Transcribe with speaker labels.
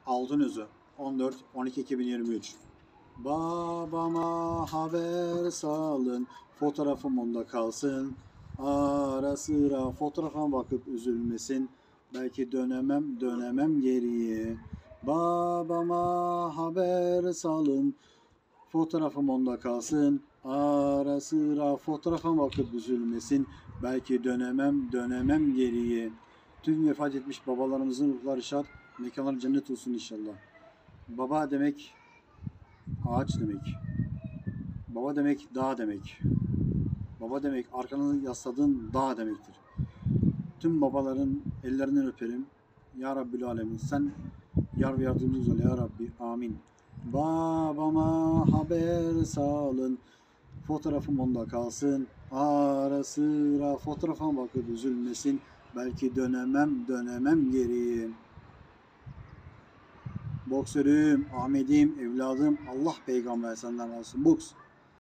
Speaker 1: Altınözü 14-12-2023. Babama haber salın, fotoğrafım onda kalsın. Ara sıra fotoğrafa bakıp üzülmesin. Belki dönemem geriye. Babama haber salın, fotoğrafım onda kalsın. Ara sıra fotoğrafa bakıp üzülmesin. Belki dönemem geriye. Tüm vefat etmiş babalarımızın ruhları şad, mekanları cennet olsun inşallah. Baba demek ağaç demek. Baba demek dağ demek. Baba demek arkanı yasladığın dağ demektir. Tüm babaların ellerinden öperim. Ya Rabbül Alemin, sen yar ve yardımcımız ol ya Rabbi. Amin. Babama haber salın, fotoğrafım onda kalsın. Ara sıra fotoğrafa bakıp üzülmesin. Belki dönemem geriye. Boksörüm, Ahmet'im, evladım, Allah peygamber senden olsun. Boks.